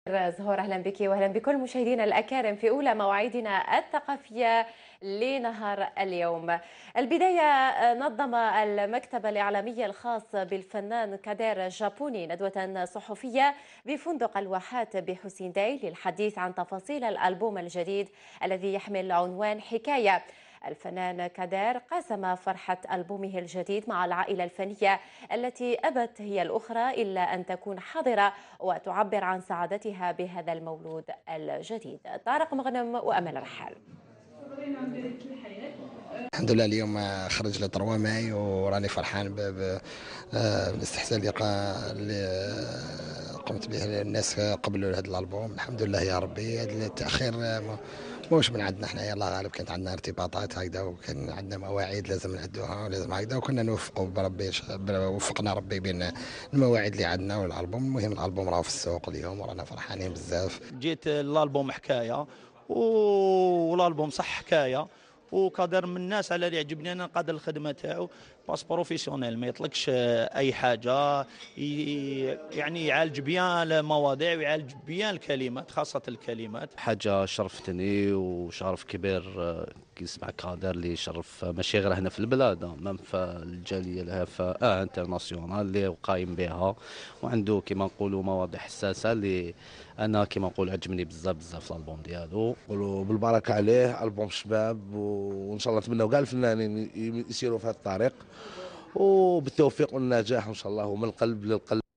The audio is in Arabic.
زهور، أهلا بك وأهلا بكل مشاهدينا الأكارم في أولى مواعيدنا الثقافية لنهار اليوم. البداية، نظم المكتب الإعلامي الخاص بالفنان كادر جابوني ندوة صحفية بفندق الواحات بحسين داي للحديث عن تفاصيل الألبوم الجديد الذي يحمل عنوان حكاية. الفنان كادر قاسم فرحة ألبومه الجديد مع العائلة الفنية التي أبت هي الأخرى إلا أن تكون حاضرة وتعبر عن سعادتها بهذا المولود الجديد. طارق مغنم وأمل رحال. الحمد لله اليوم خرج لي 3 ماي وراني فرحان بالاستحسان اللي قمت به الناس قبلوا هذا الالبوم. الحمد لله يا ربي. هذا التاخير موش من عندنا حنا، يلا غالب كانت عندنا ارتباطات هكذا وكان عندنا مواعيد لازم نعدوها ولازم هكذا، وكنا نوفقوا بربي، وفقنا ربي بين المواعيد اللي عندنا والالبوم. المهم الالبوم راه في السوق اليوم ورانا فرحانين بزاف. جيت الالبوم حكايه والالبوم صح حكايه، وقادر من الناس على اللي يعجبني انا قادر الخدمه تاعو باس بروفيسيونيل، ما يطلقش اي حاجه، يعني يعالج بيان المواضيع ويعالج بيان الكلمات، خاصه الكلمات. حاجة شرفتني وشرف كبير كي نسمع كادر اللي يشرف ماشي غير هنا في البلاد، مام في الجالية لها في انترناسيونال اللي قايم بها، وعنده كما نقولوا مواضيع حساسة اللي انا كما نقول عجبني بزاف بزاف في الالبوم ديالو. نقولوا بالبركه عليه، البوم شباب وان شاء الله نتمنوا كاع الفنانين يسيروا في هذا الطريق وبالتوفيق والنجاح ان شاء الله، ومن القلب للقلب.